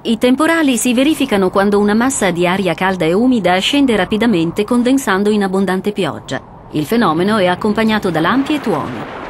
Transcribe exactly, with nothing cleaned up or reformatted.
I temporali si verificano quando una massa di aria calda e umida scende rapidamente condensando in abbondante pioggia. Il fenomeno è accompagnato da lampi e tuoni.